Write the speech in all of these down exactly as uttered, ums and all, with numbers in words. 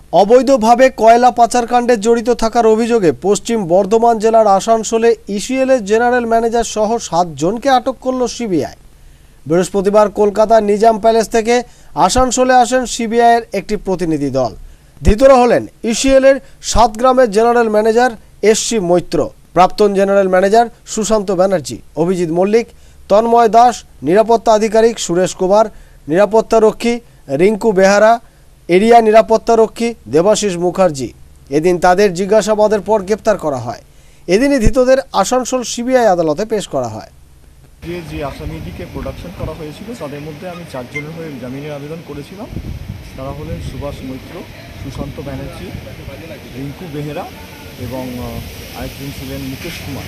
অবৈধভাবে কয়লা পাচারকাণ্ডে জড়িত থাকার অভিযোগে পশ্চিম বর্ধমান জেলার আসানসোলে ইসিএলের জেনারেল ম্যানেজার সহ সাত জনকে আটক করল সিবিআই। বৃহস্পতিবার কলকাতার নিজাম প্যালেস থেকে আসানসোলে আসেন সিবিআইয়ের একটি প্রতিনিধি দল। ধৃতরা হলেন ইসিএলের সাতগ্রামের জেনারেল ম্যানেজার এসসি মৈত্র, প্রাক্তন জেনারেল ম্যানেজার সুশান্ত ব্যানার্জি, অভিজিৎ মল্লিক, তন্ময় দাস, নিরাপত্তা আধিকারিক সুরেশ কুমার, নিরাপত্তারক্ষী রিঙ্কু বেহারা, এরিয়া নিরাপত্তারক্ষী দেবাশিস মুখার্জি। এদিন তাদের জিজ্ঞাসাবাদের পর গ্রেপ্তার করা হয়। এদিনই ধৃতদের আসানসোল সিবিআই আদালতে পেশ করা হয়। যে যে আসামিদিকে প্রোডাকশন করা হয়েছিল তাদের মধ্যে আমি চারজনের হয়ে জামিনের আবেদন করেছিলাম। তারা হলেন সুভাষ মৈত্র, সুশান্ত ব্যানার্জি, রিঙ্কু বেহেরা এবং আরেকজন ছিলেন মুকেশ কুমার।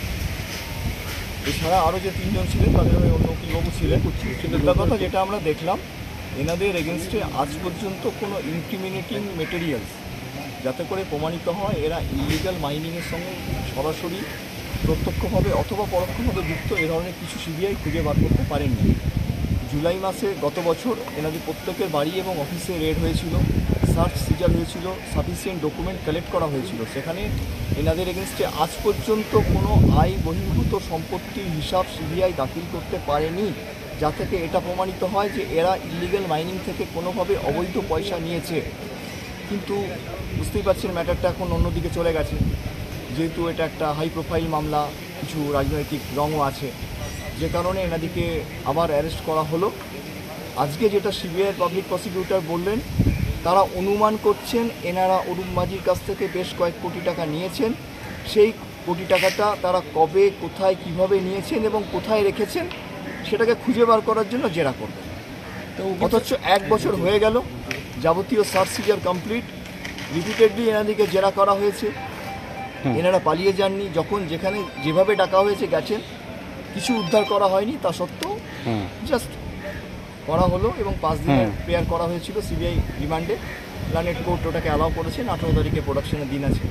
এছাড়া আরও যে তিনজন ছিলেন তাদের হয়ে অন্য উকিলবাবু ছিলেন। কথা যেটা আমরা দেখলাম, এনাদের এগেনস্টে আজ পর্যন্ত কোনো ইনক্রিমিনেটিং মেটেরিয়ালস যাতে করে প্রমাণিত হয় এরা ইলিগাল মাইনিংয়ের সঙ্গে সরাসরি প্রত্যক্ষভাবে অথবা পরোক্ষভাবে যুক্ত, এ ধরনের কিছু সিবিআই খুঁজে বার করতে পারেননি। জুলাই মাসে গত বছর এনাদের প্রত্যেকের বাড়ি এবং অফিসে রেড হয়েছিল, সার্চ সিজার হয়েছিল, সাফিসিয়েন্ট ডকুমেন্ট কালেক্ট করা হয়েছিল। সেখানে এনাদের এগেনস্টে আজ পর্যন্ত কোনো আয় বহির্ভূত সম্পত্তির হিসাব সিবিআই দাখিল করতে পারেনি, যা থেকে এটা প্রমাণিত হয় যে এরা ইলিগাল মাইনিং থেকে কোনোভাবে অবৈধ পয়সা নিয়েছে। কিন্তু বুঝতেই পারছেন ম্যাটারটা এখন অন্যদিকে চলে গেছে, যেহেতু এটা একটা হাই প্রোফাইল মামলা, কিছু রাজনৈতিক রঙও আছে, যে কারণে এনাদিকে আবার অ্যারেস্ট করা হলো। আজকে যেটা সিবিআইয়ের পাবলিক প্রসিকিউটর বললেন, তারা অনুমান করছেন এনারা অরুণ মাঝির কাছ থেকে বেশ কয়েক কোটি টাকা নিয়েছেন। সেই কোটি টাকাটা তারা কবে, কোথায়, কিভাবে নিয়েছেন এবং কোথায় রেখেছেন সেটাকে খুঁজে বার করার জন্য জেরা করবেন। অথচ এক বছর হয়ে গেল, যাবতীয় সার্চ সিজার কমপ্লিট, রিপিটেডলি এনাদিকে জেরা করা হয়েছে, এনারা পালিয়ে যাননি। যখন যেখানে যেভাবে ডাকা হয়েছে গেছেন, কিছু উদ্ধার করা হয়নি। তা সত্ত্বেও জাস্ট করা হলো এবং পাঁচ দিনের প্রেয়ার করা হয়েছিল সিবিআই রিমান্ডে। প্ল্যানেট কোর্ট ওটাকে অ্যালাউ করেছেন। আঠারো তারিখে প্রোডাকশনের দিন আছে।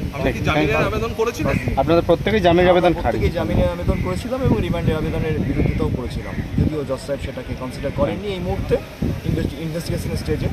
আপনাদের প্রত্যেকেই জামিনের আবেদন প্রত্যেকেই জামিনের আবেদন করেছিলাম এবং রিমান্ডের আবেদনের বিরোধিতাও করেছিলাম, যদিও জজ সাহেব সেটাকে কনসিডার করেননি এই মুহূর্তে ইনভেস্টিগেশন স্টেজে।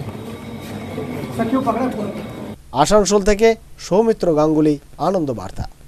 আসানসোল থেকে সৌমিত্র গাঙ্গুলি, আনন্দ বার্তা।